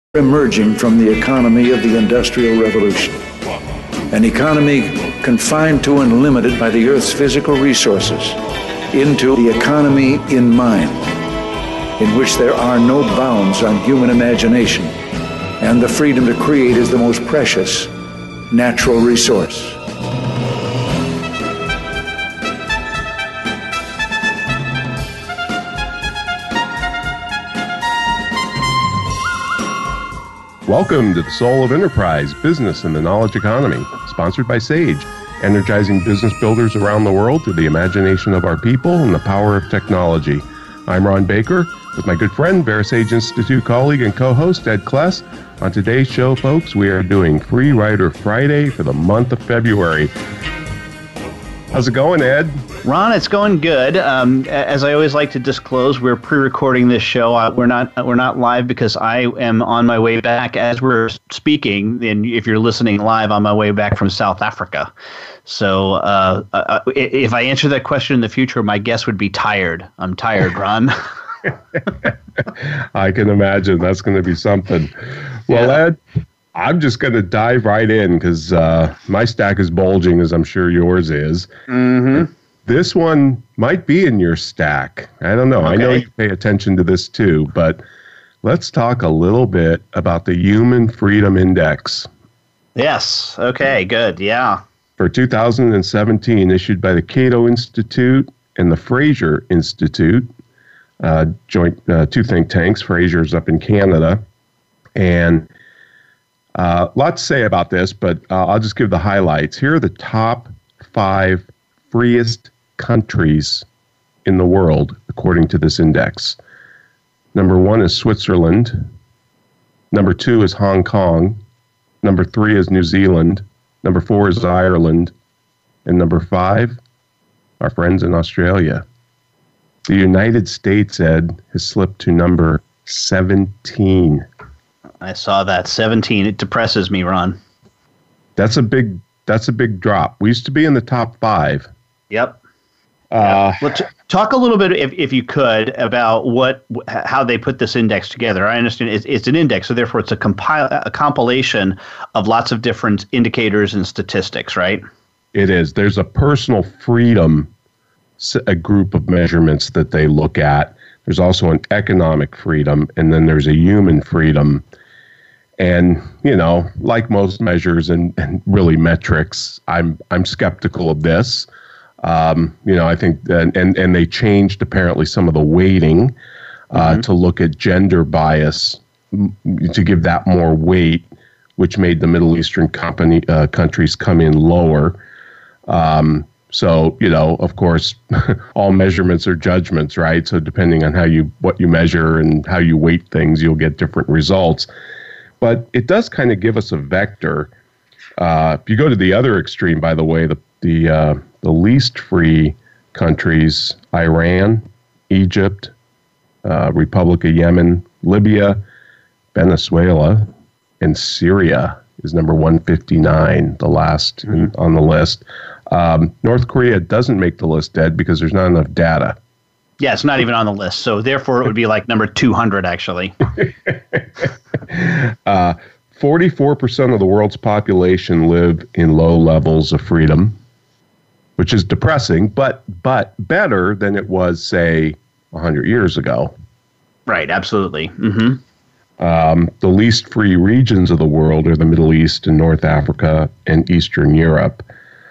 emerging from the economy of the Industrial Revolution, an economy confined to and limited by the Earth's physical resources, into the economy in mind, in which there are no bounds on human imagination, and the freedom to create is the most precious natural resource. Welcome to the Soul of Enterprise, Business and the Knowledge Economy, sponsored by Sage, energizing business builders around the world through the imagination of our people and the power of technology. I'm Ron Baker with my good friend, VeraSage Institute colleague and co-host Ed Kless. On today's show, folks, we are doing Free Rider Friday for the month of February. How's it going, Ed? Ron, it's going good. As I always like to disclose, we're pre-recording this show. We're not live because I am on my way back as we're speaking. And if you're listening live, on my way back from South Africa. So if I answer that question in the future, my guess would be tired. I'm tired, Ron. I can imagine that's going to be something. Well, yeah. Ed, I'm just going to dive right in because my stack is bulging, as I'm sure yours is. Mm-hmm. This one might be in your stack. I don't know. Okay. I know you pay attention to this too, but let's talk a little bit about the Human Freedom Index. Yes. Okay, good. Yeah. For 2017, issued by the Cato Institute and the Fraser Institute, joint two think tanks. Fraser's up in Canada. And a lot to say about this, but I'll just give the highlights. Here are the top 5 freest countries in the world, according to this index. Number 1 is Switzerland. Number 2 is Hong Kong. Number 3 is New Zealand. Number 4 is Ireland. And number 5, our friends in Australia. The United States, Ed, has slipped to number 17. I saw that. 17. It depresses me, Ron. That's a big drop. We used to be in the top 5. Yep. Well, talk a little bit, if you could, about how they put this index together. I understand it's an index, so therefore it's a compilation of lots of different indicators and statistics, right? It is. There's a personal freedom, a group of measurements that they look at. There's also an economic freedom, and then there's a human freedom. And, you know, like most measures and really metrics, I'm skeptical of this. You know, I think and they changed apparently some of the weighting to look at gender bias, to give that more weight, which made the Middle Eastern countries come in lower. So, you know, of course, all measurements are judgments, right? So depending on what you measure and how you weight things, you'll get different results. But it does kind of give us a vector. If you go to the other extreme, by the way, the least free countries, Iran, Egypt, Republic of Yemen, Libya, Venezuela, and Syria is number 159, the last on the list. North Korea doesn't make the list, Ed, because there's not enough data. Yeah, it's not even on the list. So therefore, it would be like number 200, actually. 44% of the world's population live in low levels of freedom, which is depressing, but better than it was, say, 100 years ago. Right, absolutely. Mm-hmm. The least free regions of the world are the Middle East and North Africa and Eastern Europe.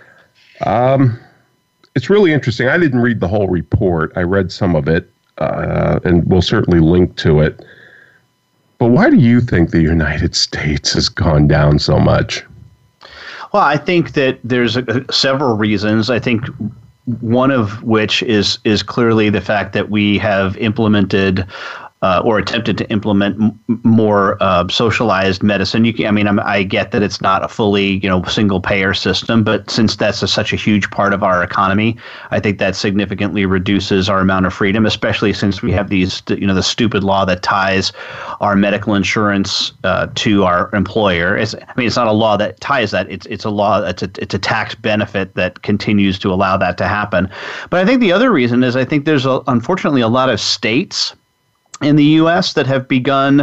It's really interesting. I didn't read the whole report. I read some of it, and we'll certainly link to it. But why do you think the United States has gone down so much? Well, I think that there's several reasons. I think one of which is clearly the fact that we have implemented or attempted to implement more socialized medicine. I get that it's not a fully, single payer system, but since that's such a huge part of our economy, I think that significantly reduces our amount of freedom, especially since we have these, the stupid law that ties our medical insurance to our employer. It's not a law that ties that. It's a law. It's a tax benefit that continues to allow that to happen. But I think the other reason is I think there's unfortunately a lot of states in the U.S. that have begun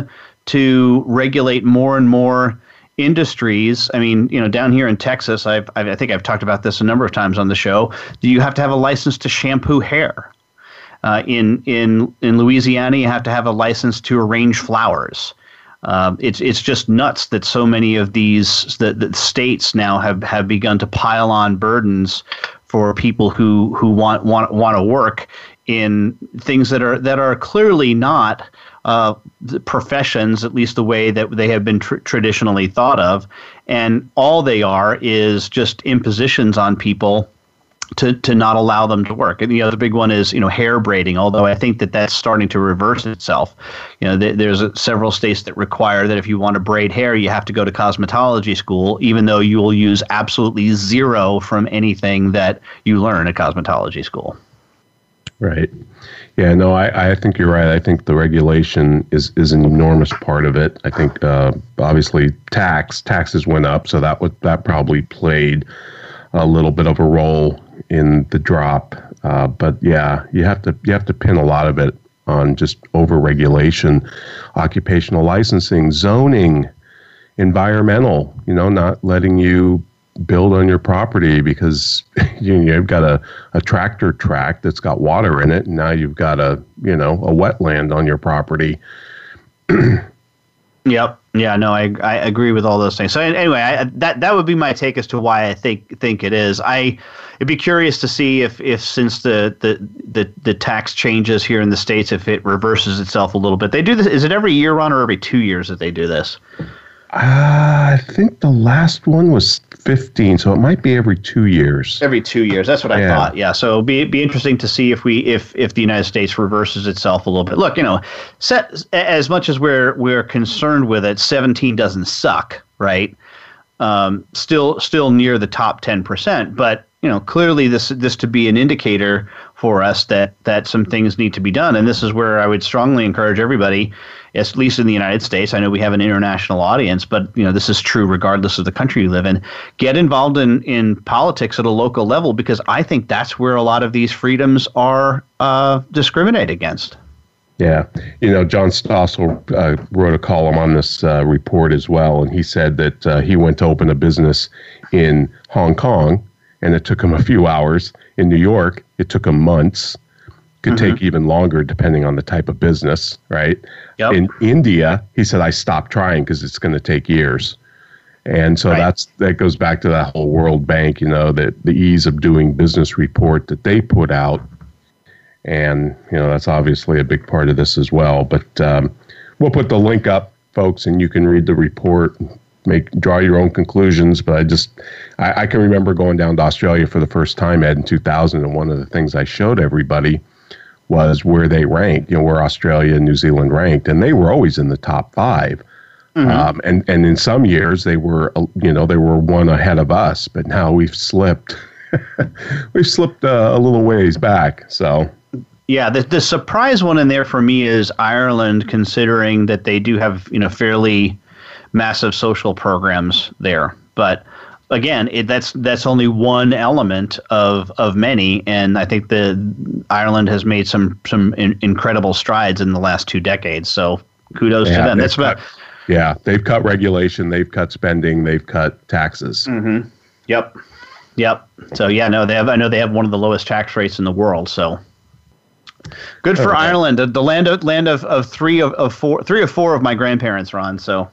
to regulate more and more industries. I mean, down here in Texas, I think I've talked about this a number of times on the show. You have to have a license to shampoo hair. In Louisiana, you have to have a license to arrange flowers. It's just nuts that so many of these the states now have begun to pile on burdens for people who want to work in things that are clearly not professions, at least the way that they have been traditionally thought of, and all they are is just impositions on people to not allow them to work. And the other big one is hair braiding, although I think that's starting to reverse itself. There's several states that require that if you want to braid hair, you have to go to cosmetology school, even though you will use absolutely zero from anything that you learn at cosmetology school. Right. Yeah, no, I think you're right. I think the regulation is an enormous part of it. I think obviously taxes went up, so that probably played a little bit of a role in the drop. But yeah, you have to pin a lot of it on just overregulation, occupational licensing, zoning, environmental, not letting you build on your property because you've got a tractor track that's got water in it, and now you've got a wetland on your property. Yep. Yeah. No, I agree with all those things. So anyway, that would be my take as to why I think it is. I'd be curious to see if since the tax changes here in the States, if it reverses itself a little bit. They do this. Is it every year, Ron, or every 2 years that they do this? I think the last one was 15, so it might be every 2 years. Every 2 years, that's what I thought. Yeah, so it'd be interesting to see if the United States reverses itself a little bit. Look, as much as we're concerned with it, 17 doesn't suck, right? Still near the top 10%, but clearly this to be an indicator for us that some things need to be done, and this is where I would strongly encourage everybody, at least in the United States. I know we have an international audience, but this is true regardless of the country you live in. Get involved in politics at a local level, because I think that's where a lot of these freedoms are discriminated against. Yeah. John Stossel wrote a column on this report as well, and he said that he went to open a business in Hong Kong, and it took him a few hours. In New York, it took him months. Could take even longer depending on the type of business, right? Yep. In India, he said, I stopped trying because it's going to take years. And so that goes back to that whole World Bank, the ease of doing business report that they put out. And, that's obviously a big part of this as well. But we'll put the link up, folks, and you can read the report, draw your own conclusions. But I can remember going down to Australia for the first time, Ed, in 2000. And one of the things I showed everybody was where they ranked, where Australia and New Zealand ranked, and they were always in the top 5. Mm-hmm. And in some years they were, they were one ahead of us, but now we've slipped, a little ways back. So, yeah, the surprise one in there for me is Ireland, considering that they do have, fairly massive social programs there, but. Again, that's only one element of many, and I think Ireland has made some incredible strides in the last 2 decades. So kudos to them. That's about. They've cut regulation, they've cut spending, they've cut taxes. Mm-hmm. Yep. So I know they have one of the lowest tax rates in the world. So good for Ireland, the land of three or four of my grandparents, Ron. So.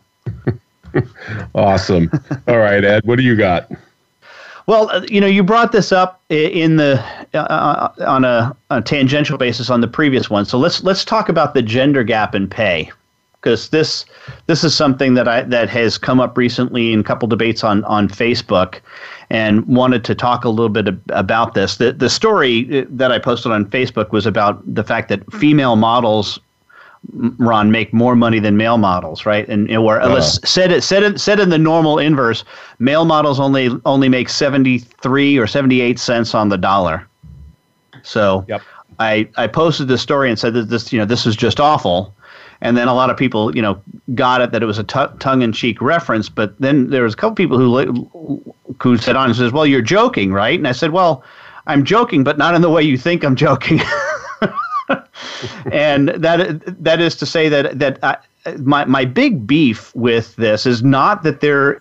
Awesome. All right, Ed, what do you got? Well, you brought this up in the on a tangential basis on the previous one. So let's talk about the gender gap in pay, because this is something that has come up recently in a couple debates on Facebook, and wanted to talk a little bit about this. The story that I posted on Facebook was about the fact that female models, Ron, make more money than male models, right? And let's said in the normal inverse, male models only make 73 or 78 cents on the dollar. So I posted this story and said that this is just awful. And then a lot of people, got it that it was a tongue-in-cheek reference. But then there was a couple people who said on and says, "Well, you're joking, right?" And I said, "Well, I'm joking, but not in the way you think I'm joking." And that is to say that my big beef with this is not that there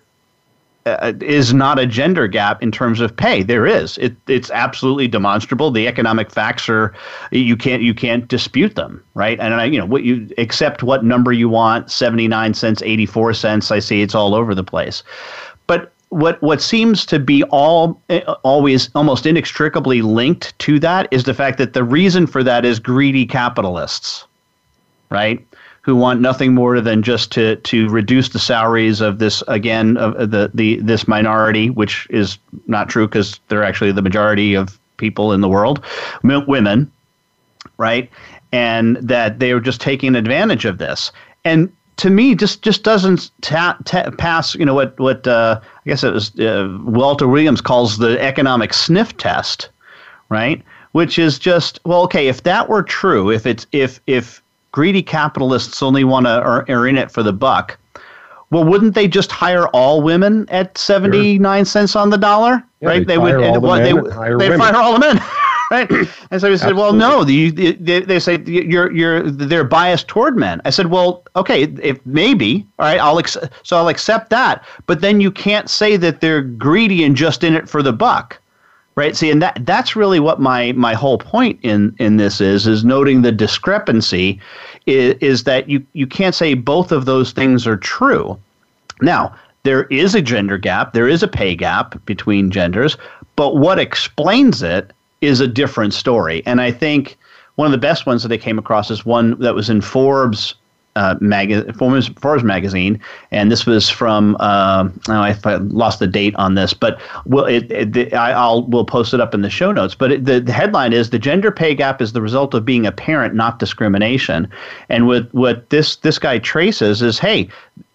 is not a gender gap in terms of pay. There is. It's absolutely demonstrable. The economic facts are you can't dispute them, right? And what you accept what number you want, 79 cents, 84 cents. I see it's all over the place. But what seems to be always almost inextricably linked to that is the fact that the reason for that is greedy capitalists, right? Who want nothing more than just to reduce the salaries of this, again, of this minority, which is not true because they're actually the majority of people in the world, women, right? And that they are just taking advantage of this. And to me, just doesn't pass, what I guess it was Walter Williams calls the economic sniff test, right? Which is just, well, okay, if that were true, if greedy capitalists only want to are in it for the buck, well, wouldn't they just hire all women at 79 cents on the dollar, right? They would they'd fire all the men, right? And so he said, well, no, they say they're biased toward men. I said, well, okay, if maybe, all right, I'll accept that, but then you can't say that they're greedy and just in it for the buck. Right. See, and that's really what my whole point in this is noting the discrepancy is that you can't say both of those things are true. Now, there is a gender gap. There is a pay gap between genders. But what explains it is a different story. And I think one of the best ones that I came across is one that was in Forbes magazine, and this was from I lost the date on this, but we'll post it up in the show notes. But the headline is "The Gender Pay Gap is the result of being a parent, not discrimination." And what this guy traces is, hey,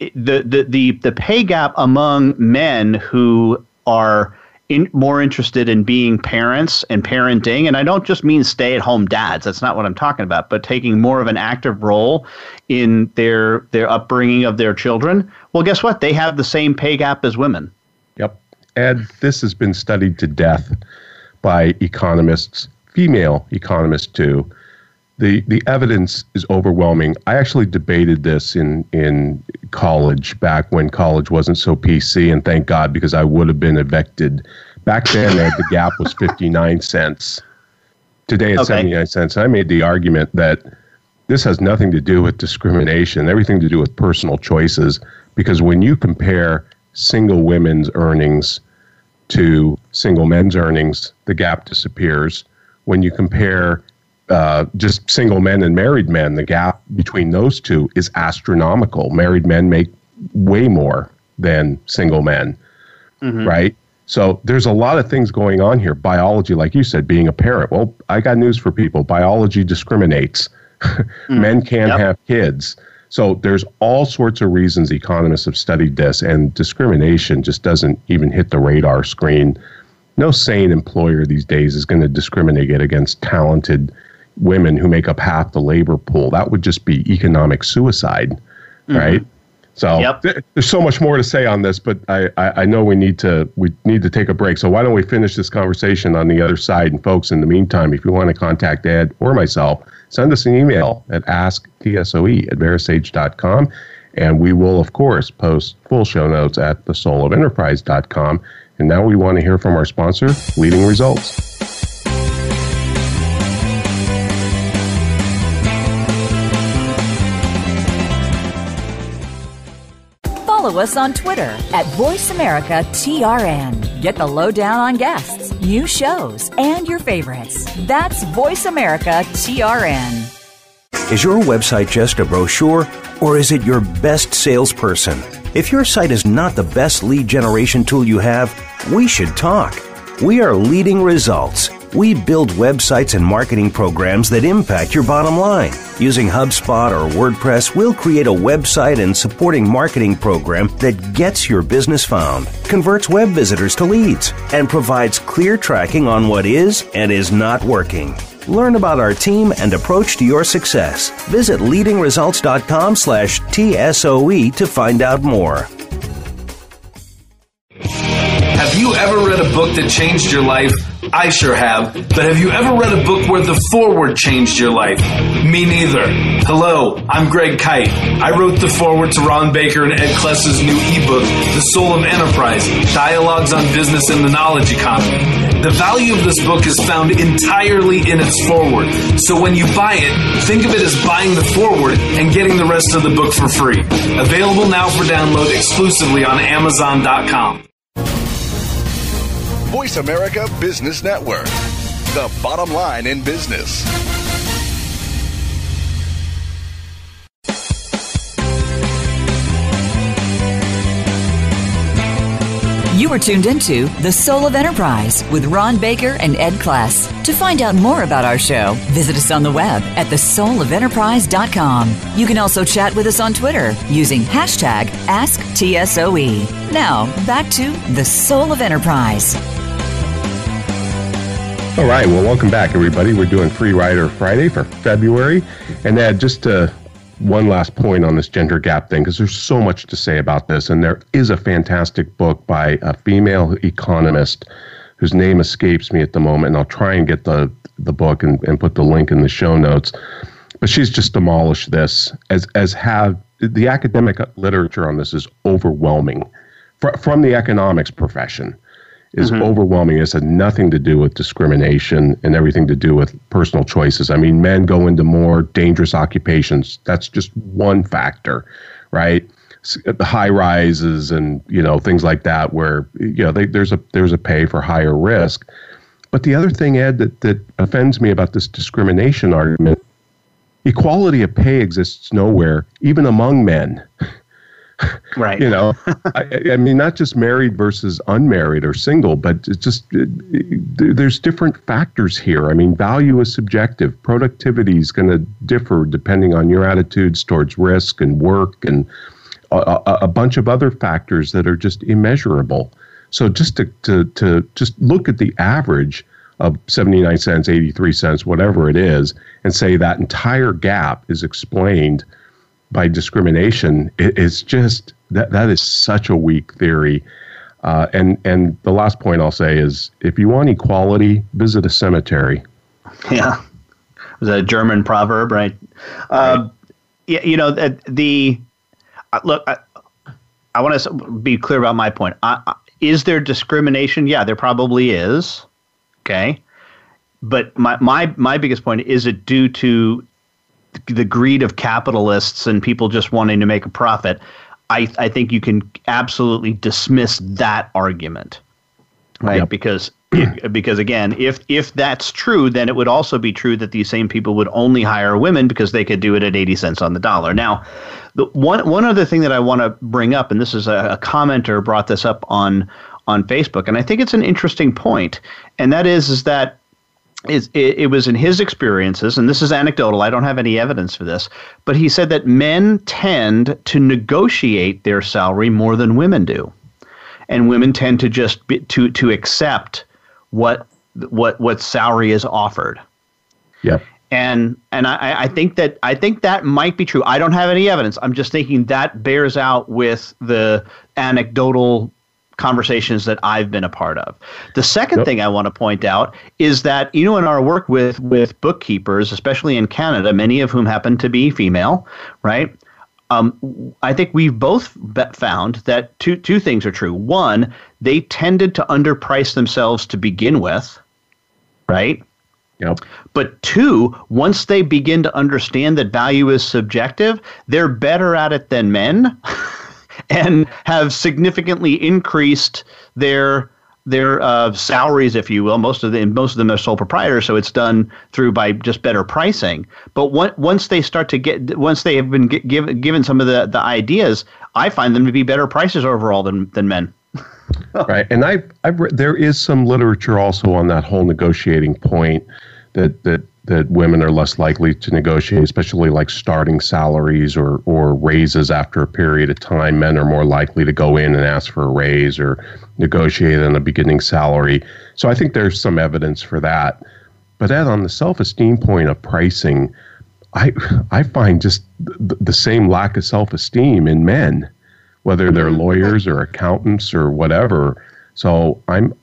the pay gap among men who are more interested in being parents and parenting, and I don't just mean stay-at-home dads. That's not what I'm talking about, but taking more of an active role in their upbringing of their children. Well, guess what? They have the same pay gap as women. Yep. And this has been studied to death by economists, female economists too. The evidence is overwhelming. I actually debated this in college, back when college wasn't so PC, and thank God, because I would have been evicted. Back then, the gap was 59 cents. Today, it's 79 cents. I made the argument that this has nothing to do with discrimination, everything to do with personal choices, because when you compare single women's earnings to single men's earnings, the gap disappears. When you compare just single men and married men, the gap between those two is astronomical. Married men make way more than single men, right? So there's a lot of things going on here. Biology, like you said, being a parent. Well, I got news for people. Biology discriminates. Men can't have kids. So there's all sorts of reasons economists have studied this, and discrimination just doesn't even hit the radar screen. No sane employer these days is going to discriminate against talented women who make up half the labor pool. That would just be economic suicide, right? So there's so much more to say on this, but I know we need to take a break. So why don't we finish this conversation on the other side? And folks, in the meantime, if you want to contact Ed or myself, send us an email at asktsoe@verasage.com. And we will, of course, post full show notes at thesoulofenterprise.com. And now we want to hear from our sponsor, Leading Results. Follow us on Twitter at VoiceAmericaTRN. Get the lowdown on guests, new shows, and your favorites. That's VoiceAmericaTRN. Is your website just a brochure, or is it your best salesperson? If your site is not the best lead generation tool you have, we should talk. We are Leading Results. We build websites and marketing programs that impact your bottom line. Using HubSpot or WordPress, we'll create a website and supporting marketing program that gets your business found, converts web visitors to leads, and provides clear tracking on what is and is not working. Learn about our team and approach to your success. Visit leadingresults.com/TSOE to find out more. Have you ever read a book that changed your life? I sure have. But have you ever read a book where the foreword changed your life? Me neither. Hello, I'm Greg Kite. I wrote the foreword to Ron Baker and Ed Kless's new ebook, The Soul of Enterprise, Dialogues on Business and the Knowledge Economy. The value of this book is found entirely in its foreword. So when you buy it, think of it as buying the foreword and getting the rest of the book for free. Available now for download exclusively on Amazon.com. Voice America Business Network, the bottom line in business. You are tuned into The Soul of Enterprise with Ron Baker and Ed Kless. To find out more about our show, visit us on the web at thesoulofenterprise.com. You can also chat with us on Twitter using hashtag AskTSOE. Now, back to The Soul of Enterprise. All right, well, welcome back, everybody. We're doing Free Rider Friday for February. And Ed, just one last point on this gender gap thing, because there's so much to say about this. And there is a fantastic book by a female economist whose name escapes me at the moment. And I'll try and get the book and put the link in the show notes. But she's just demolished this, as have the academic literature on this is overwhelming from the economics profession. Is overwhelming. It's had nothing to do with discrimination and everything to do with personal choices. I mean, men go into more dangerous occupations. That's just one factor, right? The high rises and, things like that where, there's a pay for higher risk. But the other thing, Ed, that offends me about this discrimination argument, equality of pay exists nowhere, even among men. Right. I mean, not just married versus unmarried or single, but it's just there's different factors here. I mean, value is subjective. Productivity is going to differ depending on your attitudes towards risk and work and a bunch of other factors that are just immeasurable. So just to just look at the average of 79 cents, 83 cents, whatever it is, and say that entire gap is explained by discrimination, it's just that is such a weak theory. And the last point I'll say is, if you want equality, visit a cemetery. Yeah, it was a German proverb, right? Right. Look, I want to be clear about my point. Is there discrimination? Yeah, there probably is. Okay, but my biggest point is it due to the greed of capitalists and people just wanting to make a profit? I think you can absolutely dismiss that argument, right? Yep. Because again, if that's true, then it would also be true that these same people would only hire women because they could do it at 80 cents on the dollar. Now, the one other thing that I want to bring up, and this is a commenter brought this up on Facebook, and I think it's an interesting point, and that is that it was in his experiences, and this is anecdotal, I don't have any evidence for this, but he said that men tend to negotiate their salary more than women do. And women tend to just to accept what salary is offered. Yeah. And I think that might be true. I don't have any evidence. I'm just thinking that bears out with the anecdotal conversations that I've been a part of. The second thing I want to point out is that, in our work with bookkeepers, especially in Canada, many of whom happen to be female, right? I think we've both found that two things are true. One, they tended to underprice themselves to begin with, right? Yep. But two, once they begin to understand that value is subjective, they're better at it than men. And have significantly increased their salaries, if you will. Most of them are sole proprietors, so it's done by just better pricing. But once they start to once they have been given some of the ideas, I find them to be better prices overall than men. Right, and I've read, there is some literature also on that whole negotiating point that women are less likely to negotiate, especially like starting salaries or raises after a period of time. Men are more likely to go in and ask for a raise or negotiate on a beginning salary. So I think there's some evidence for that. But Ed, on the self-esteem point of pricing, I find just the same lack of self-esteem in men, whether they're lawyers or accountants or whatever. So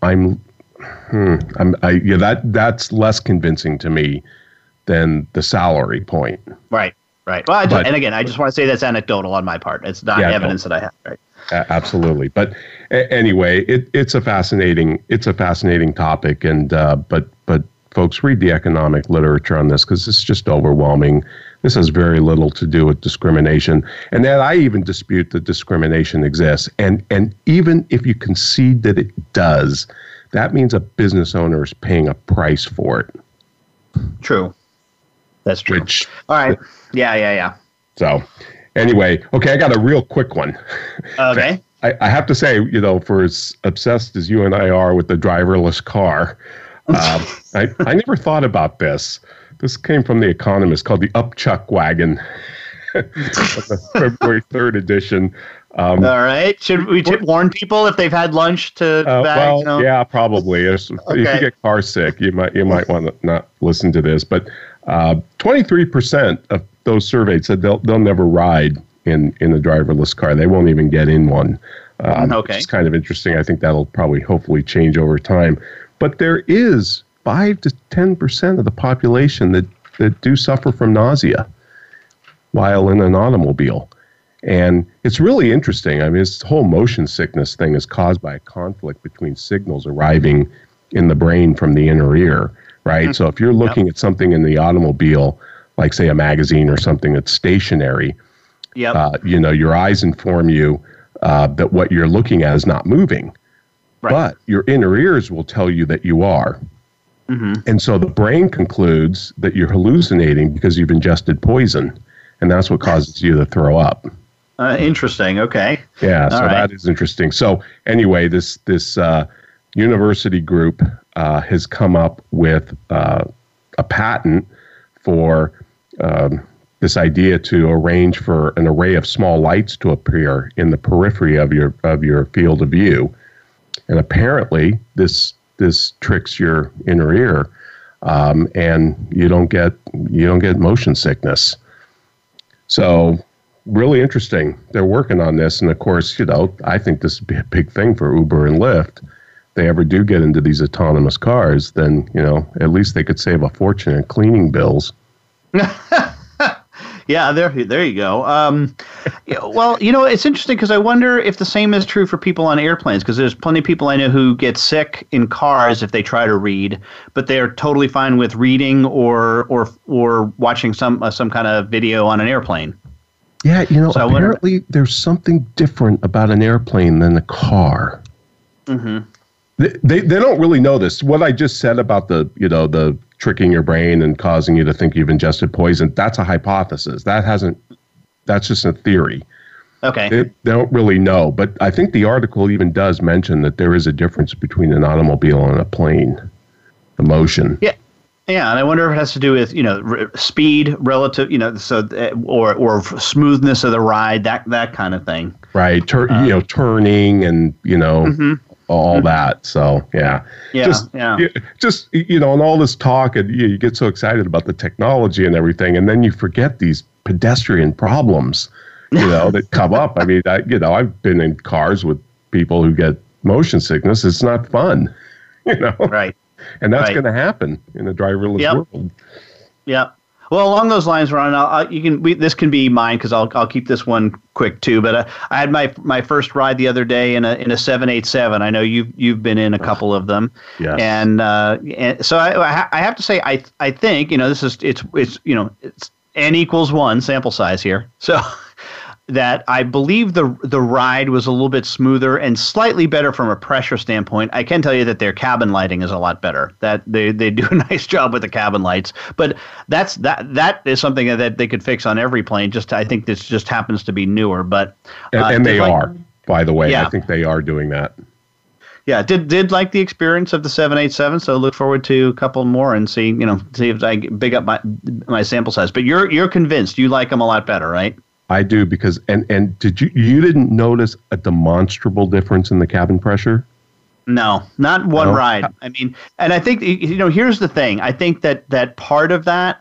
that's less convincing to me than the salary point. Right. Well, and again, I just want to say that's anecdotal on my part. It's not evidence that I have. Right. Absolutely. But anyway, it's a fascinating topic, and but folks, read the economic literature on this, because it's just overwhelming. This has very little to do with discrimination, and that I even dispute that discrimination exists. And even if you concede that it does, that means a business owner is paying a price for it. True. That's true. All right. Yeah. So anyway, okay, I got a real quick one. Okay. I have to say, for as obsessed as you and I are with the driverless car, I never thought about this. This came from The Economist, called the Upchuck Wagon, the February 3rd edition. All right. Should we warn people if they've had lunch to bag? Yeah, probably. If you get car sick, you might want to not listen to this. But 23% of those surveyed said they'll never ride in a driverless car. They won't even get in one. Which is kind of interesting. I think that'll probably hopefully change over time. But there is 5 to 10% of the population that do suffer from nausea while in an automobile. And it's really interesting. I mean, this whole motion sickness thing is caused by a conflict between signals arriving in the brain from the inner ear, right? Mm-hmm. So if you're looking at something in the automobile, like say a magazine or something that's stationary, your eyes inform you that what you're looking at is not moving. Right. But your inner ears will tell you that you are. Mm-hmm. And so the brain concludes that you're hallucinating because you've ingested poison, and that's what causes you to throw up. Interesting. Okay. Yeah, so that is interesting. So anyway, this university group has come up with a patent for this idea to arrange for an array of small lights to appear in the periphery of your field of view. And apparently this tricks your inner ear, and you don't get motion sickness. So really interesting. They're working on this, and of course, I think this would be a big thing for Uber and Lyft. If they ever do get into these autonomous cars, then at least they could save a fortune in cleaning bills. Yeah, there you go. Well, it's interesting because I wonder if the same is true for people on airplanes, because there's plenty of people I know who get sick in cars if they try to read, but they're totally fine with reading or watching some kind of video on an airplane. Yeah, so apparently there's something different about an airplane than a car. Mm-hmm. They don't really know this. What I just said about the tricking your brain and causing you to think you've ingested poison, that's a hypothesis. That's just a theory. Okay. They don't really know. But I think the article even does mention that there is a difference between an automobile and a plane. The motion. Yeah. Yeah, and I wonder if it has to do with, speed relative, or smoothness of the ride, that kind of thing. Right. Turning and, mm-hmm. all mm-hmm. that. So, yeah. Just and all this talk, and you get so excited about the technology and everything, and then you forget these pedestrian problems, that come up. I mean, I've been in cars with people who get motion sickness. It's not fun, Right. And that's going to happen in a driverless world. Yeah. Well, along those lines, Ron, this can be mine because I'll keep this one quick too. But I had my first ride the other day in a 787. I know you've been in a couple of them. Yes. And so I have to say I think this is it's n equals 1 sample size here. So that I believe the ride was a little bit smoother and slightly better from a pressure standpoint. I can tell you that their cabin lighting is a lot better. That they do a nice job with the cabin lights. But that is something that they could fix on every plane. I think this just happens to be newer. But and they are, by the way. Yeah. I think they are doing that. Yeah, did like the experience of the 787. So look forward to a couple more and see if I big up my sample size. But you're convinced you like them a lot better, right? I do, because and did you didn't notice a demonstrable difference in the cabin pressure? No, not one ride. I mean, and I think here's the thing. I think that part of that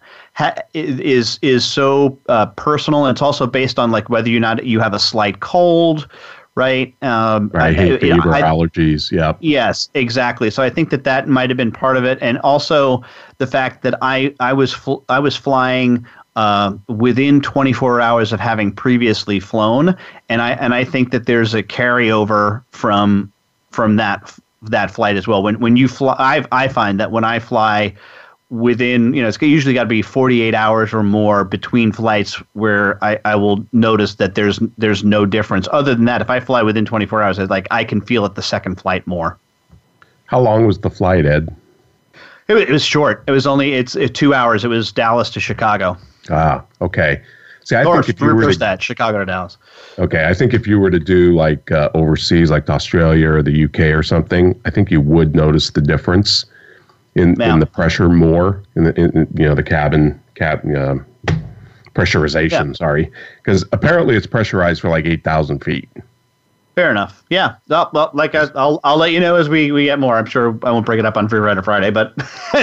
is so personal, and it's also based on like whether you have a slight cold, right? Right, hay fever, allergies, yeah. Yes, exactly. So I think that might have been part of it, and also the fact that I was flying within 24 hours of having previously flown, and I think that there's a carryover from that flight as well. When you fly, I find that when I fly within, it's usually got to be 48 hours or more between flights where I will notice that there's no difference. Other than that, if I fly within 24 hours, I can feel it the second flight more. How long was the flight, Ed? It was short. It was only it's 2 hours. It was Dallas to Chicago. Ah, okay. See, I or think if you were that Chicago to Dallas. Okay, I think if you were to do like overseas, like to Australia or the UK or something, I think you would notice the difference in the pressure more in the cabin pressurization. Yeah. Sorry, because apparently it's pressurized for like 8,000 feet. Fair enough. Yeah. Well, like I'll let you know as we get more. I'm sure I won't break it up on Free Rider Friday, but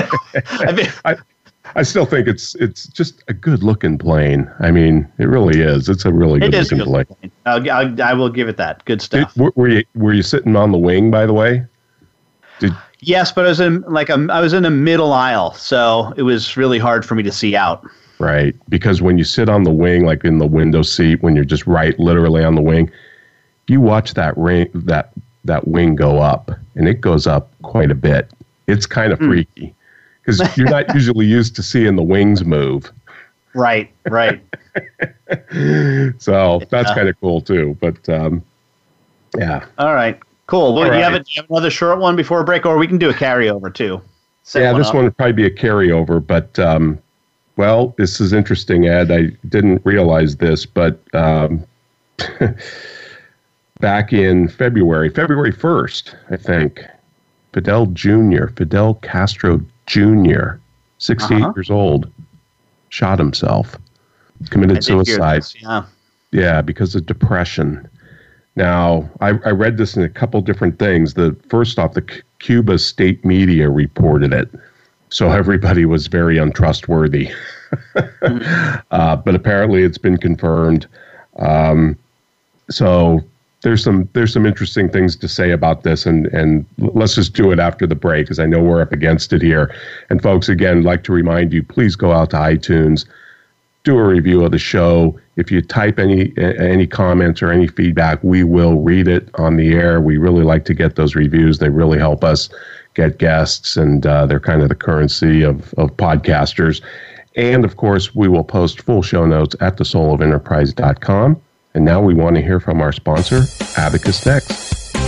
I still think it's just a good looking plane. I mean, it really is. It's a really good looking plane. I will give it that. Good stuff. Were you sitting on the wing, by the way? Yes, but I was in a middle aisle, so it was really hard for me to see out. Right, because when you sit on the wing, like in the window seat, when you're just literally on the wing, you watch that wing go up, and it goes up quite a bit. It's kind of freaky because you're not usually used to seeing the wings move. Right. So that's kind of cool too. But yeah. All right. Cool. Well, do you have another short one before a break, or we can do a carryover too? This one would probably be a carryover, but well, this is interesting, Ed. I didn't realize this, but back in February 1st, I think, Fidel Castro Jr., 68 years old, shot himself, committed suicide. Yeah, because of depression. Now, I read this in a couple different things. First off, the Cuba state media reported it, so everybody was very untrustworthy. But apparently, it's been confirmed. So there's some interesting things to say about this, and let's just do it after the break, because I know we're up against it here. And folks, again, I'd like to remind you, please go out to iTunes, do a review of the show. If you type any comments or any feedback, we will read it on the air. We really like to get those reviews. They really help us get guests, and they're kind of the currency of podcasters. And, of course, we will post full show notes at thesoulofenterprise.com. And now we want to hear from our sponsor, Abacus Next.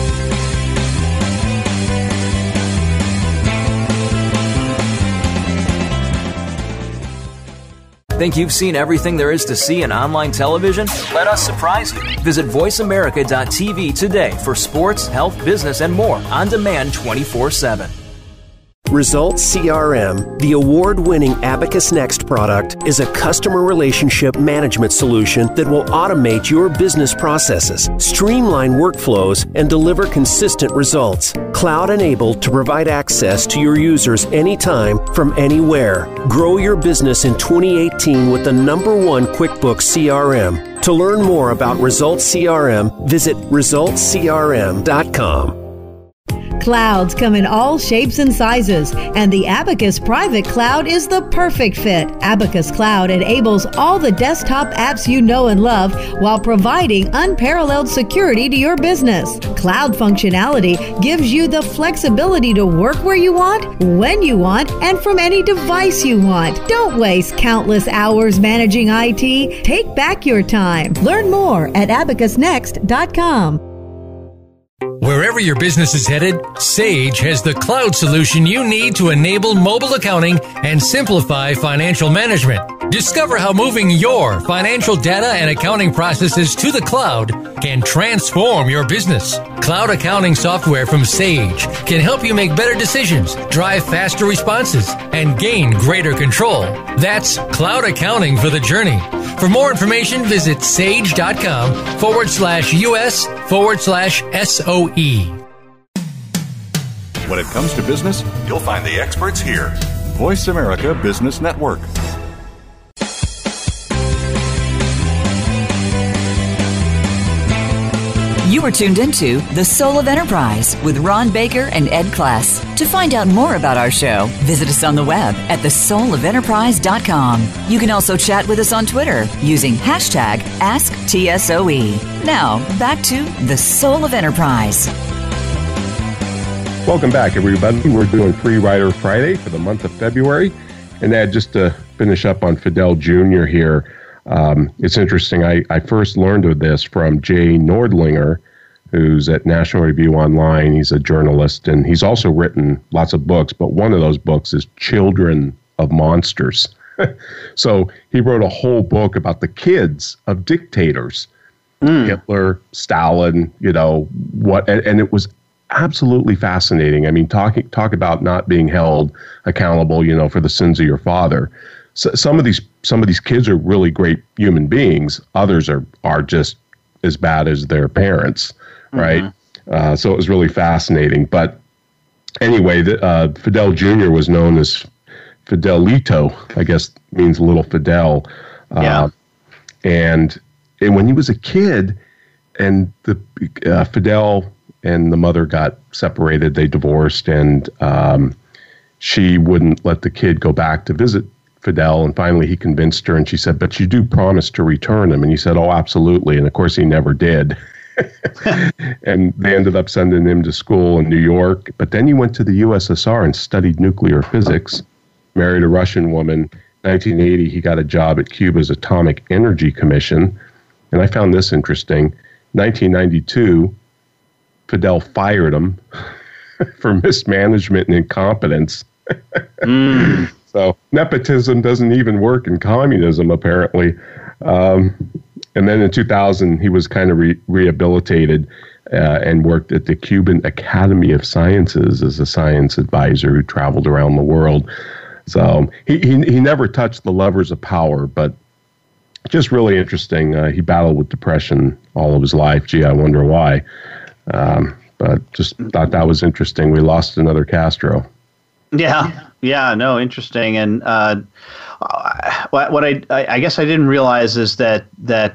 Think you've seen everything there is to see in online television? Let us surprise you. Visit voiceamerica.tv today for sports, health, business, and more on demand 24/7. Results CRM, the award-winning Abacus Next product, is a customer relationship management solution that will automate your business processes, streamline workflows, and deliver consistent results. Cloud-enabled to provide access to your users anytime from anywhere. Grow your business in 2018 with the #1 QuickBooks CRM. To learn more about Results CRM, visit resultscrm.com. Clouds come in all shapes and sizes, and the Abacus Private Cloud is the perfect fit. Abacus Cloud enables all the desktop apps you know and love while providing unparalleled security to your business. Cloud functionality gives you the flexibility to work where you want, when you want, and from any device you want. Don't waste countless hours managing IT. Take back your time. Learn more at abacusnext.com. Wherever your business is headed, Sage has the cloud solution you need to enable mobile accounting and simplify financial management. Discover how moving your financial data and accounting processes to the cloud can transform your business. Cloud accounting software from Sage can help you make better decisions, drive faster responses, and gain greater control. That's cloud accounting for the journey. For more information, visit sage.com/US/SOE. When it comes to business, you'll find the experts here. Voice America Business Network. You were tuned into The Soul of Enterprise with Ron Baker and Ed Kless. To find out more about our show, visit us on the web at thesoulofenterprise.com. You can also chat with us on Twitter using hashtag AskTSOE. Now, back to The Soul of Enterprise. Welcome back, everybody. We're doing Free Rider Friday for the month of February. And Ed, just to finish up on Fidel Jr. here, it's interesting. I first learned of this from Jay Nordlinger, who's at National Review Online. He's a journalist, and he's also written lots of books, but one of those books is Children of Monsters. So he wrote a whole book about the kids of dictators, Hitler, Stalin, and it was absolutely fascinating. I mean, talk about not being held accountable, for the sins of your father. So some of these kids are really great human beings. Others are just as bad as their parents, right? Mm-hmm. So it was really fascinating. But anyway, Fidel Jr. was known as Fidelito, I guess means little Fidel. And when he was a kid, and the Fidel and the mother got separated, they divorced, and she wouldn't let the kid go back to visit Fidel, and finally he convinced her, and she said, "But you do promise to return him?" And he said, "Oh, absolutely." And of course he never did. And they ended up sending him to school in New York, but then he went to the USSR and studied nuclear physics, married a Russian woman. 1980, he got a job at Cuba's Atomic Energy Commission. And I found this interesting. 1992, Fidel fired him for mismanagement and incompetence. So nepotism doesn't even work in communism, apparently. And then in 2000, he was kind of rehabilitated and worked at the Cuban Academy of Sciences as a science advisor who traveled around the world. So he never touched the levers of power, but just really interesting. He battled with depression all of his life. Gee, I wonder why. But just thought that was interesting. We lost another Castro. Yeah, no, interesting. And what I guess I didn't realize is that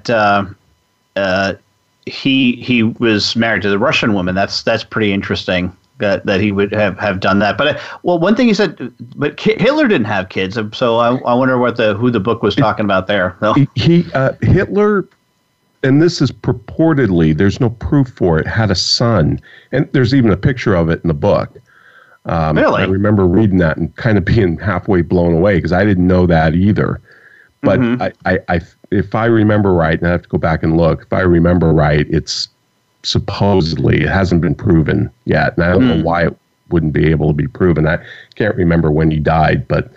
he was married to the Russian woman. That's pretty interesting that he would have done that. But one thing he said, but Hitler didn't have kids, so I wonder who the book was talking about there. No? Hitler, and this is purportedly, there's no proof for it, had a son, and there's even a picture of it in the book. Really? I remember reading that and kind of being halfway blown away because I didn't know that either. But I if I remember right, and I have to go back and look, if I remember right, it's supposedly, it hasn't been proven yet. And I don't know why it wouldn't be able to be proven. I can't remember when he died, but,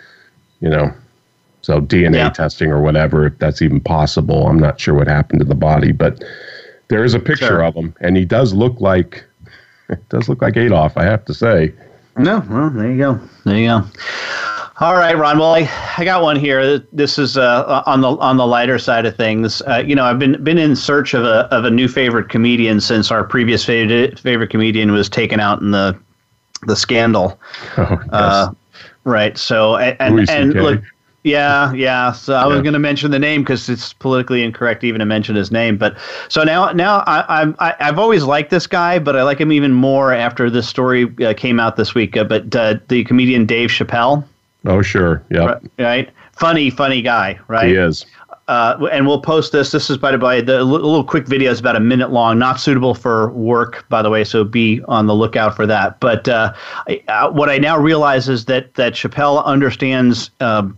so DNA testing or whatever, if that's even possible. I'm not sure what happened to the body, but there is a picture of him, and he does look like Adolf, I have to say. No, well, there you go. All right, Ron. Well, I got one here. This is on the lighter side of things. I've been in search of a new favorite comedian since our previous favorite comedian was taken out in the scandal. Oh, yes. Right. So and look. Yeah. So I was going to mention the name because it's politically incorrect even to mention his name. But so now I've always liked this guy, but I like him even more after this story came out this week. But the comedian Dave Chappelle. Oh, sure. Yeah. Right. Funny guy. Right. He is. And we'll post this. This is, by the way, the little quick video is about a minute long, not suitable for work, by the way, so be on the lookout for that. But what I now realize is that Chappelle understands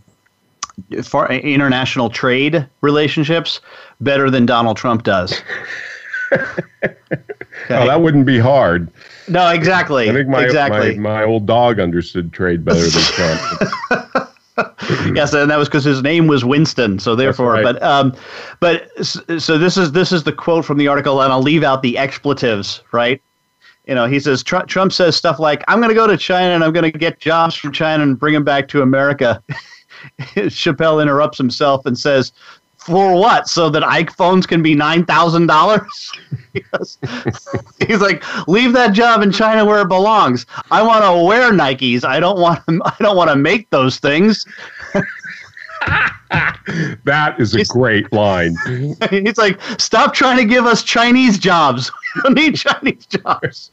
for international trade relationships better than Donald Trump does. Okay. Oh, that wouldn't be hard. No, exactly. I think my old dog understood trade better than Trump. Yes, and that was because his name was Winston. So therefore, right. So this is the quote from the article, and I'll leave out the expletives. Right? He says Trump says stuff like, "I'm going to go to China and I'm going to get jobs from China and bring them back to America." Chappelle interrupts himself and says, "For what? So that iPhones can be $9,000?" He's like, "Leave that job in China where it belongs. I want to wear Nikes. I don't want to make those things." That is a great line. He's like, "Stop trying to give us Chinese jobs. don't need Chinese jobs.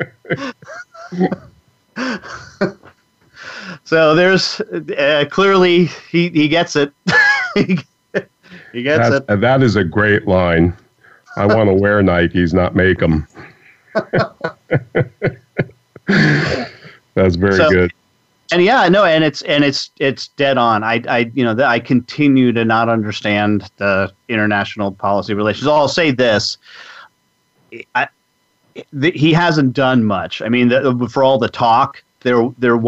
So there's clearly he gets it. He gets it. That is a great line. I want to wear Nikes, not make them. That's very good. And it's dead on. I continue to not understand the international policy relations. I'll say this: he hasn't done much. I mean, for all the talk, there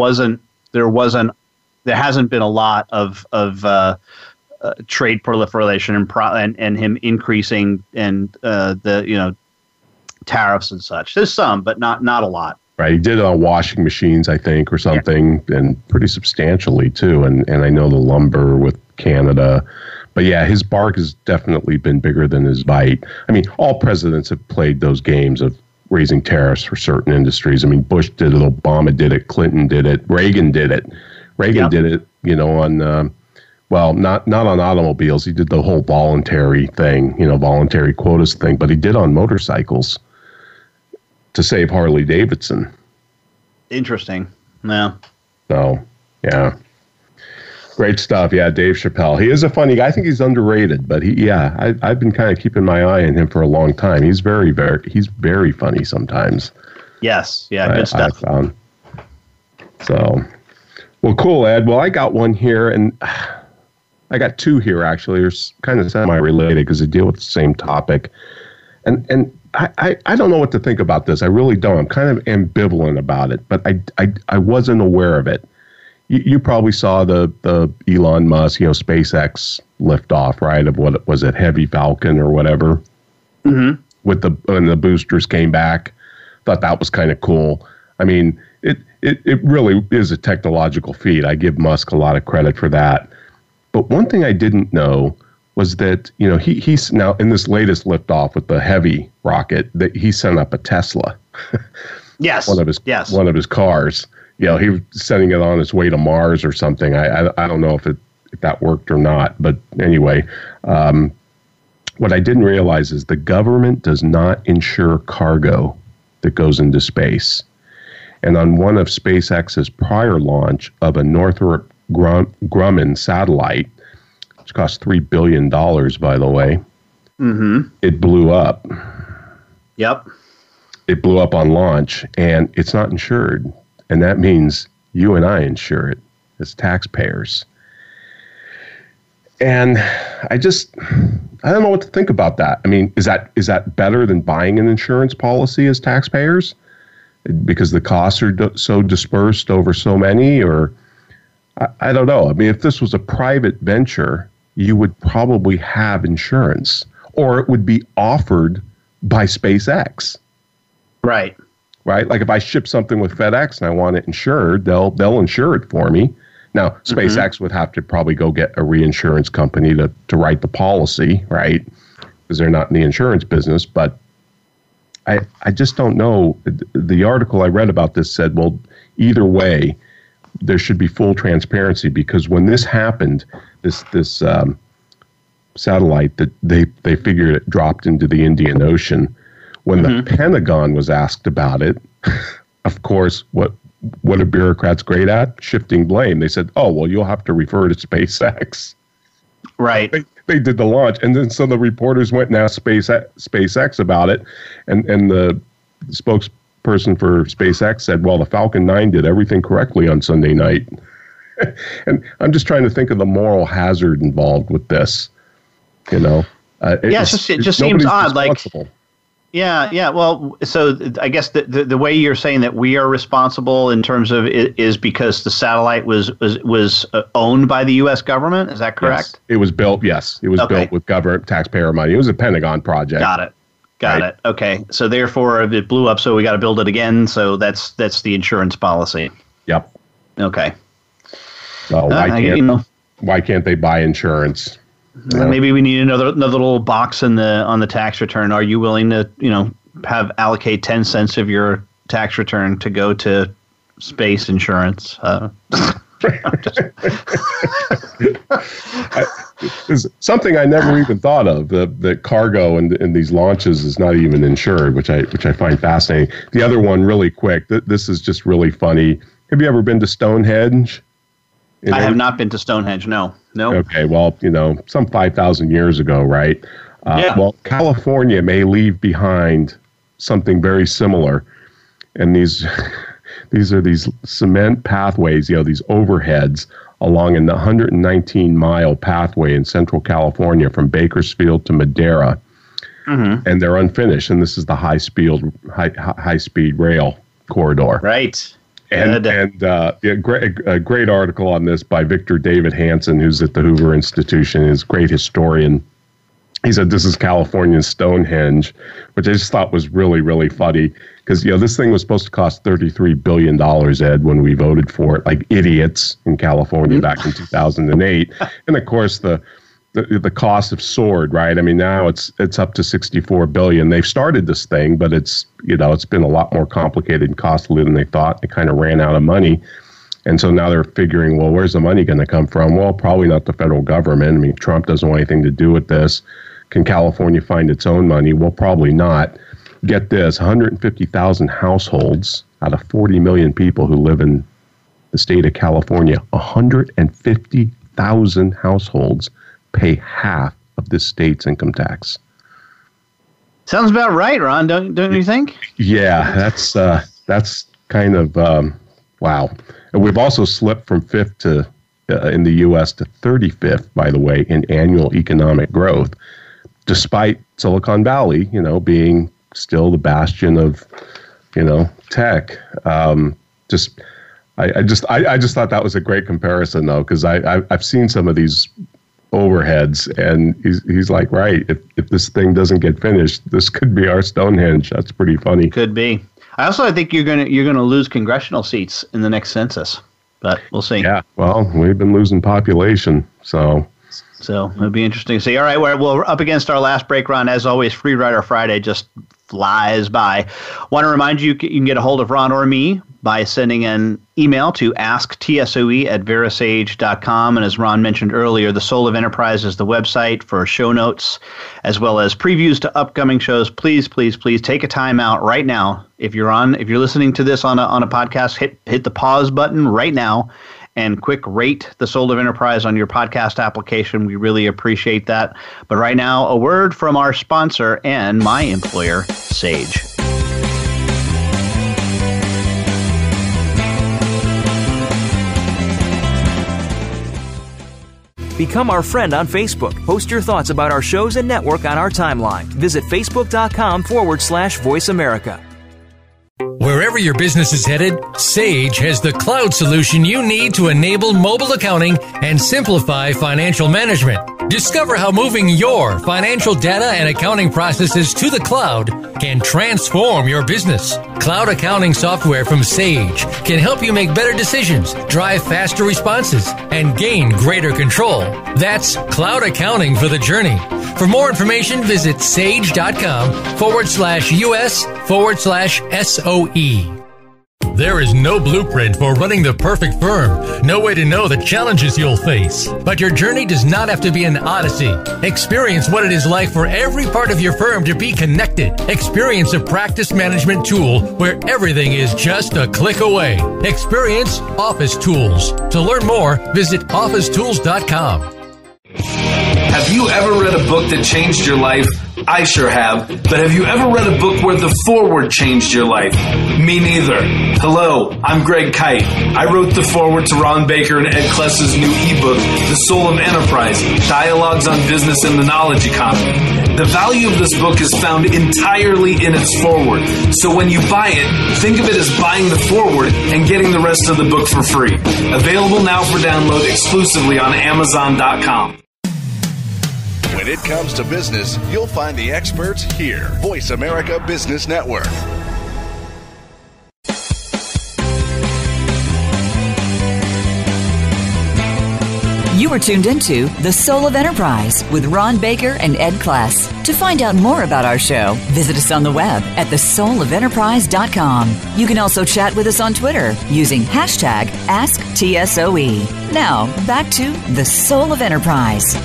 hasn't been a lot of trade proliferation and him increasing and the tariffs and such. There's some, but not a lot. Right, he did it on washing machines, I think, or something, and pretty substantially too. And I know the lumber with Canada, but yeah, his bark has definitely been bigger than his bite. I mean, all presidents have played those games of raising tariffs for certain industries. I mean, Bush did it, Obama did it, Clinton did it, Reagan did it. Reagan did it, on not on automobiles. He did the whole voluntary thing, voluntary quotas thing, but he did on motorcycles to save Harley Davidson. Interesting. Yeah. So, yeah. Great stuff. Yeah, Dave Chappelle. He is a funny guy. I think he's underrated, but I've been kind of keeping my eye on him for a long time. He's very funny sometimes. Yes. Yeah, good stuff. I found. So, well, cool, Ed. Well, I got one here, and I got two here, actually. They're kind of semi-related because they deal with the same topic. And I don't know what to think about this. I really don't. I'm kind of ambivalent about it, but I wasn't aware of it. You probably saw the Elon Musk, SpaceX liftoff, right? Of what was it, Heavy Falcon or whatever? Mm-hmm. When the boosters came back, thought that was kind of cool. I mean, it really is a technological feat. I give Musk a lot of credit for that. But one thing I didn't know was that, he's now in this latest liftoff with the Heavy rocket that he sent up a Tesla. Yes. One of his cars. He was sending it on its way to Mars or something. I don't know if that worked or not. But anyway, what I didn't realize is the government does not insure cargo that goes into space. And on one of SpaceX's prior launch of a Northrop Grumman satellite, which cost $3 billion, by the way, it blew up. Yep. It blew up on launch, and it's not insured. And that means you and I insure it as taxpayers. And I don't know what to think about that. I mean, is that better than buying an insurance policy as taxpayers? Because the costs are so dispersed over so many, or I don't know. I mean, if this was a private venture, you would probably have insurance, or it would be offered by SpaceX. Right. Right. Like if I ship something with FedEx and I want it insured, they'll insure it for me. Now, SpaceX would have to probably go get a reinsurance company to write the policy, right? Because they're not in the insurance business. But I just don't know. The article I read about this said, well, either way, there should be full transparency, because when this happened, this satellite that they figured it dropped into the Indian Ocean. When the Pentagon was asked about it, of course, what are bureaucrats great at? Shifting blame. They said, oh, well, you'll have to refer to SpaceX. Right. They did the launch. And then some of the reporters went and asked SpaceX about it. And the spokesperson for SpaceX said, well, the Falcon 9 did everything correctly on Sunday night. And I'm just trying to think of the moral hazard involved with this. It just seems odd. Yeah. Well, so I guess the way you're saying that we are responsible in terms of it is because the satellite was owned by the U.S. government. Is that correct? Yes. It was built. Yes, it was built with government taxpayer money. It was a Pentagon project. Got it. Okay. So therefore, it blew up. So we got to build it again. So that's the insurance policy. Yep. Okay. So why can't they buy insurance? Maybe we need another little box on the tax return. Are you willing to, allocate 10 cents of your tax return to go to space insurance? It's something I never even thought of. The cargo in these launches is not even insured, which I find fascinating. The other one, really quick. This is just really funny. Have you ever been to Stonehenge? I have not been to Stonehenge. No. Okay. Well, some 5,000 years ago, right? Well, California may leave behind something very similar, and these are these cement pathways, these overheads along an 119-mile pathway in Central California from Bakersfield to Madera, and they're unfinished. And this is the high speed rail corridor, right? And a great article on this by Victor David Hansen, who's at the Hoover Institution, is a great historian. He said, this is California's Stonehenge, which I just thought was really, really funny because, this thing was supposed to cost $33 billion, Ed, when we voted for it, like idiots in California back in 2008. And, of course, the cost have soared, right? I mean, now it's up to $64 billion. They've started this thing, but it's been a lot more complicated and costly than they thought. They kind of ran out of money. And so now they're figuring, well, where's the money going to come from? Well, probably not the federal government. I mean, Trump doesn't want anything to do with this. Can California find its own money? Well, probably not. Get this, 150,000 households out of 40 million people who live in the state of California, 150,000 households pay half of this state's income tax. Sounds about right, Ron, don't you think? Yeah, that's kind of, wow. And we've also slipped from fifth to in the U.S. to 35th, by the way, in annual economic growth, despite Silicon Valley, being still the bastion of, tech. I just thought that was a great comparison, though, because I've seen some of these overheads, and he's like, right, if this thing doesn't get finished, this could be our Stonehenge. That's pretty funny. Could be. I also think you're gonna lose congressional seats in the next census, but we'll see. Yeah, well, we've been losing population, so it'll be interesting to see. All right, we're up against our last break, Ron. As always, Free Rider Friday just flies by. Want to remind you can get a hold of Ron or me by sending an email to asktsoe@verasage.com. And as Ron mentioned earlier, the Soul of Enterprise is the website for show notes as well as previews to upcoming shows. Please, please, please take a time out right now. If you're listening to this on a podcast, hit the pause button right now and quick rate the Soul of Enterprise on your podcast application. We really appreciate that. But right now, a word from our sponsor and my employer, Sage. Become our friend on Facebook. Post your thoughts about our shows and network on our timeline. Visit facebook.com/Voice America. Wherever your business is headed, Sage has the cloud solution you need to enable mobile accounting and simplify financial management. Discover how moving your financial data and accounting processes to the cloud can transform your business. Cloud accounting software from Sage can help you make better decisions, drive faster responses, and gain greater control. That's cloud accounting for the journey. For more information, visit sage.com/US/SOE. There is no blueprint for running the perfect firm, no way to know the challenges you'll face. But your journey does not have to be an odyssey. Experience what it is like for every part of your firm to be connected. Experience a practice management tool where everything is just a click away. Experience Office Tools. To learn more, visit officetools.com. Have you ever read a book that changed your life? I sure have. But have you ever read a book where the foreword changed your life? Me neither. Hello, I'm Greg Kite. I wrote the foreword to Ron Baker and Ed Kless's new ebook, The Soul of Enterprise, Dialogues on Business and the Knowledge Economy. The value of this book is found entirely in its foreword. So when you buy it, think of it as buying the foreword and getting the rest of the book for free. Available now for download exclusively on Amazon.com. When it comes to business, you'll find the experts here. Voice America Business Network. You are tuned into The Soul of Enterprise with Ron Baker and Ed Kless. To find out more about our show, visit us on the web at thesoulofenterprise.com. You can also chat with us on Twitter using hashtag AskTSOE. Now, back to The Soul of Enterprise.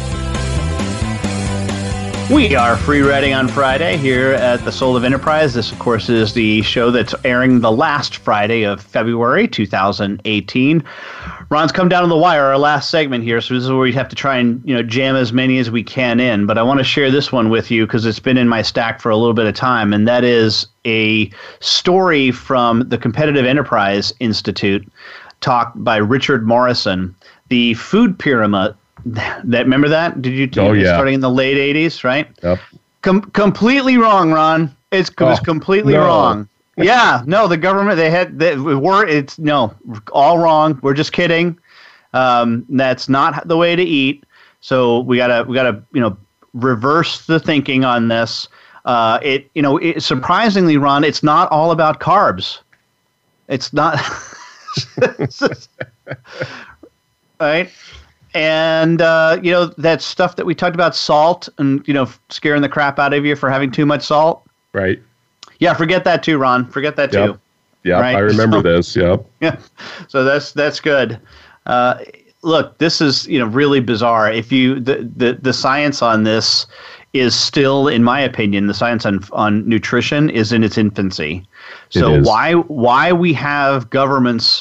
We are free writing on Friday here at The Soul of Enterprise. This, of course, is the show that's airing the last Friday of February 2018. Ron's come down to the wire, our last segment here, so this is where we have to try and jam as many as we can in. But I want to share this one with you because it's been in my stack for a little bit of time, and that is a story from the Competitive Enterprise Institute, talked by Richard Morrison, the food pyramid. Remember that? Did you? Oh, yeah. Starting in the late 80s, right? Yep. Completely wrong, Ron. It was completely wrong. Yeah, no, the government, all wrong. We're just kidding. That's not the way to eat. So we gotta reverse the thinking on this. Surprisingly, Ron, it's not all about carbs. It's not. Right. And, that stuff that we talked about, salt and, scaring the crap out of you for having too much salt. Right. Yeah, forget that too, Ron. Forget that too. Yeah, right? I remember this. Yep. Yeah. So that's good. Look, this is really bizarre. If the science on this is still, in my opinion, the science on nutrition is in its infancy. So why we have governments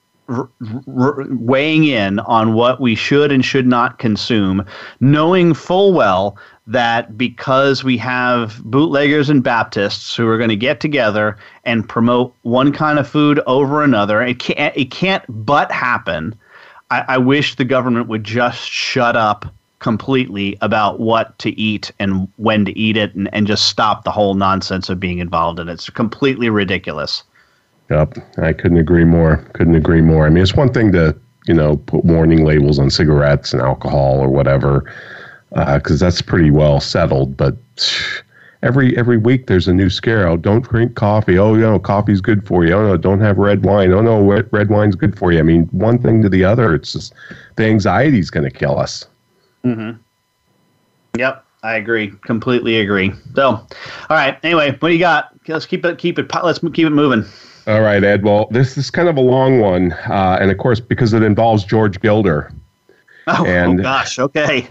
weighing in on what we should and should not consume, knowing full well that because we have bootleggers and Baptists who are going to get together and promote one kind of food over another, it can't but happen. I wish the government would just shut up completely about what to eat and when to eat it, and just stop the whole nonsense of being involved in it. It's completely ridiculous. Yep, I couldn't agree more. I mean, it's one thing to, put warning labels on cigarettes and alcohol or whatever, because that's pretty well settled. But every week there's a new scare. Oh, don't drink coffee. Oh, coffee's good for you. Oh, no, don't have red wine. Oh, no, red wine's good for you. I mean, one thing to the other. It's just the anxiety's going to kill us. Mm-hmm. Yep, I agree. Completely agree. So, all right. Anyway, what do you got? Let's keep it moving. All right, Ed. Well, this is kind of a long one, and of course, because it involves George Gilder. Oh gosh. Okay.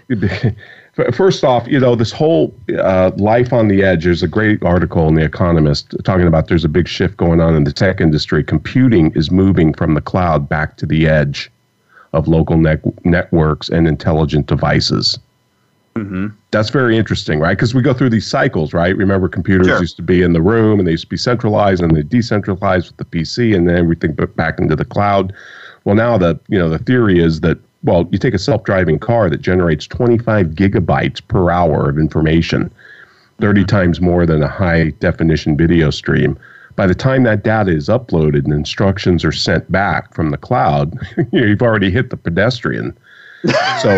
First off, this whole life on the edge. There's a great article in The Economist talking about there's a big shift going on in the tech industry. Computing is moving from the cloud back to the edge of local networks and intelligent devices. Mm-hmm. That's very interesting, right? Because we go through these cycles, right? Remember, computers used to be in the room, and they used to be centralized, and they decentralized with the PC, and then everything back into the cloud. Well, now the theory is that, you take a self-driving car that generates 25 gigabytes per hour of information, 30 times more than a high-definition video stream. By the time that data is uploaded and instructions are sent back from the cloud, you've already hit the pedestrian. So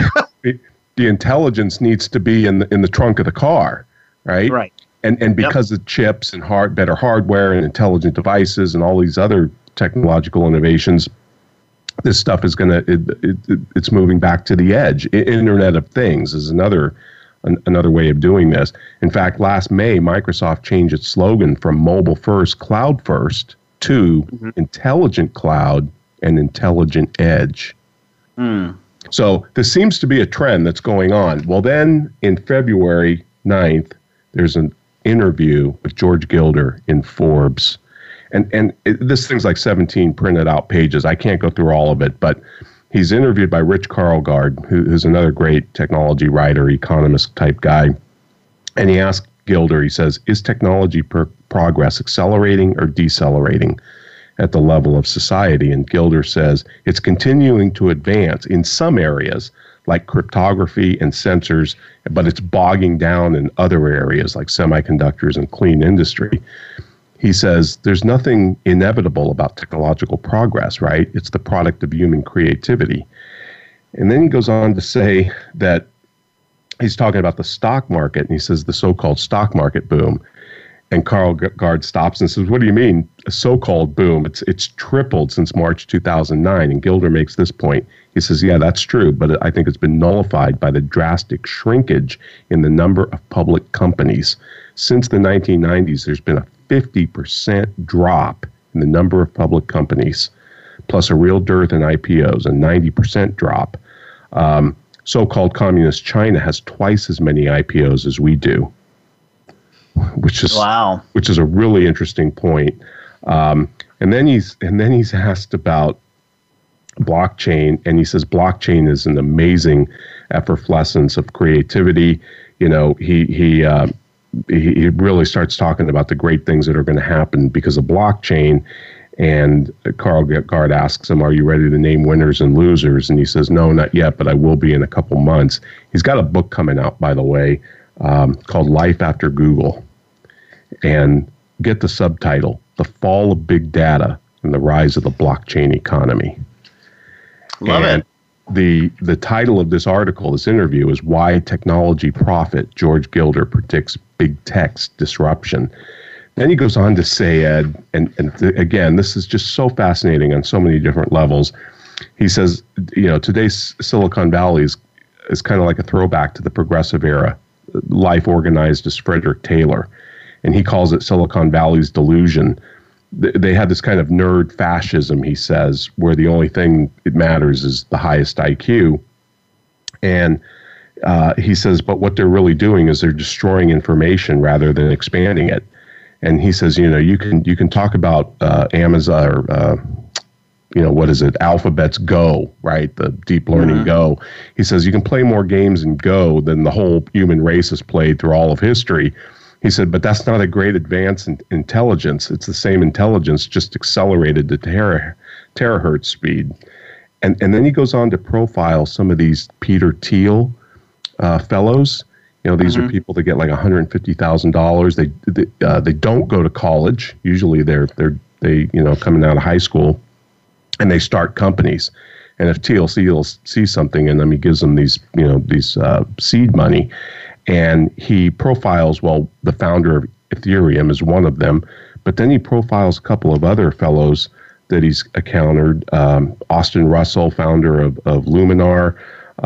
the intelligence needs to be in the trunk of the car, right? Right. And because of chips and better hardware and intelligent devices and all these other technological innovations, this stuff is it's moving back to the edge. Internet of Things is another way of doing this. In fact, last May, Microsoft changed its slogan from mobile first, cloud first to intelligent cloud and intelligent edge. So this seems to be a trend that's going on. Well, then in February 9th, there's an interview with George Gilder in Forbes. And this thing's like 17 printed out pages. I can't go through all of it, but he's interviewed by Rich Karlgaard, who's another great technology writer, economist type guy. And he asked Gilder, he says, is technology progress accelerating or decelerating at the level of society? And Gilder says it's continuing to advance in some areas like cryptography and sensors, but it's bogging down in other areas like semiconductors and clean industry. He says there's nothing inevitable about technological progress, right? It's the product of human creativity. And then he goes on to say that he's talking about the stock market, and he says the so-called stock market boom. And Carl Gard stops and says, "What do you mean, a so-called boom? It's tripled since March 2009." And Gilder makes this point. He says, "Yeah, that's true, but I think it's been nullified by the drastic shrinkage in the number of public companies. Since the 1990s, there's been a 50% drop in the number of public companies, plus a real dearth in IPOs, a 90% drop. So-called communist China has twice as many IPOs as we do." Which is a really interesting point. And then he's asked about blockchain, and he says blockchain is an amazing effervescence of creativity. You know, he really starts talking about the great things that are going to happen because of blockchain. And Carl Gard asks him, "Are you ready to name winners and losers?" And he says, "No, not yet, but I will be in a couple months." He's got a book coming out, by the way, called Life After Google. And get the subtitle, The Fall of Big Data and the Rise of the Blockchain Economy. Love it. The title of this article, this interview, is Why Technology Prophet George Gilder Predicts Big Tech's Disruption. Then he goes on to say, Ed, and again, this is just so fascinating on so many different levels. He says, you know, today's Silicon Valley is kind of like a throwback to the progressive era, life organized as Frederick Taylor. And he calls it Silicon Valley's delusion. They had this kind of nerd fascism, he says, where the only thing that matters is the highest IQ. And he says, but what they're really doing is they're destroying information rather than expanding it. And he says, you know, you can talk about Amazon or what is it? Alphabet's Go, right? The deep learning Go. He says you can play more games in Go than the whole human race has played through all of history. He said, but that's not a great advance in intelligence. It's the same intelligence, just accelerated to terahertz speed. And then he goes on to profile some of these Peter Thiel fellows. You know, these are people that get like $150,000. They don't go to college. Usually they coming out of high school, and they start companies. And if Thiel sees something in them, he gives them these seed money. And he profiles, the founder of Ethereum is one of them, but then he profiles a couple of other fellows that he's encountered. Austin Russell, founder of Luminar.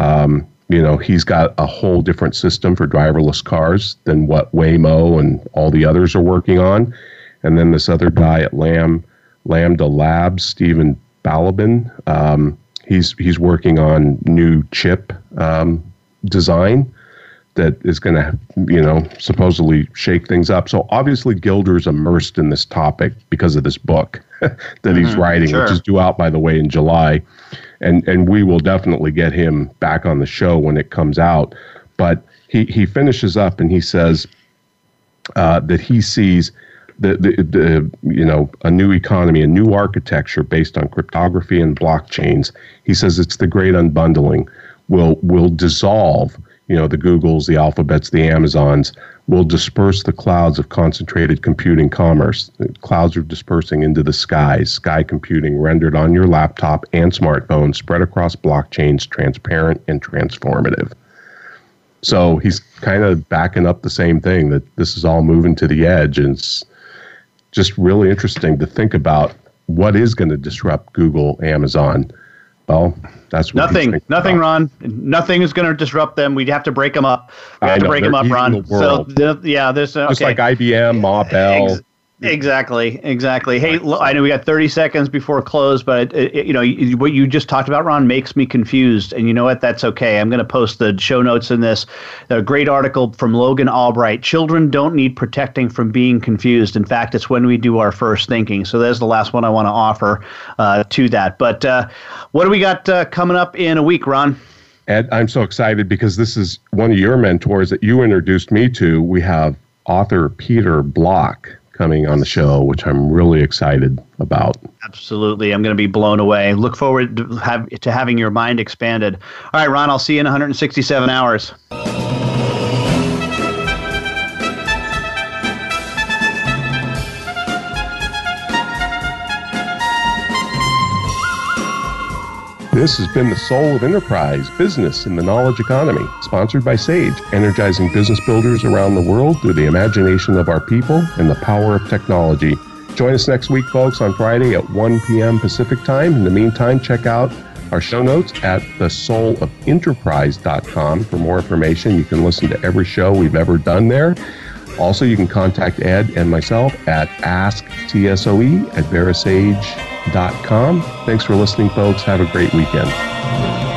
He's got a whole different system for driverless cars than what Waymo and all the others are working on. And then this other guy at Lambda Labs, Stephen Balabin, he's working on new chip design that is going to, supposedly shake things up. So obviously Gilder's immersed in this topic because of this book that he's writing, which is due out, by the way, in July. And we will definitely get him back on the show when it comes out. But he finishes up and he says that he sees a new economy, a new architecture based on cryptography and blockchains. He says it's the great unbundling will dissolve. The Googles, the Alphabets, the Amazons will disperse the clouds of concentrated computing commerce. The clouds are dispersing into the skies. Sky computing rendered on your laptop and smartphone, spread across blockchains, transparent and transformative. So he's kind of backing up the same thing, that this is all moving to the edge. And it's just really interesting to think about what is going to disrupt Google, Amazon. Well, that's what nothing, Ron. Nothing is going to disrupt them. We'd have to break them up. Break them up, Ron. So there's just like IBM, Ma Bell. Exactly. Hey, I know we got 30 seconds before close, but what you just talked about, Ron, makes me confused. And you know what? That's okay. I'm going to post the show notes in this. A great article from Logan Albright. Children don't need protecting from being confused. In fact, it's when we do our first thinking. So there's the last one I want to offer to that. But what do we got coming up in a week, Ron? Ed, I'm so excited because this is one of your mentors that you introduced me to. We have author Peter Block coming on the show, which I'm really excited about. Absolutely. I'm going to be blown away. Look forward to having your mind expanded. All right, Ron, I'll see you in 167 hours. This has been The Soul of Enterprise, Business in the Knowledge Economy, sponsored by Sage, energizing business builders around the world through the imagination of our people and the power of technology. Join us next week, folks, on Friday at 1 p.m. Pacific Time. In the meantime, check out our show notes at thesoulofenterprise.com for more information. You can listen to every show we've ever done there. Also, you can contact Ed and myself at asktsoe@verasage.com. Thanks for listening, folks. Have a great weekend.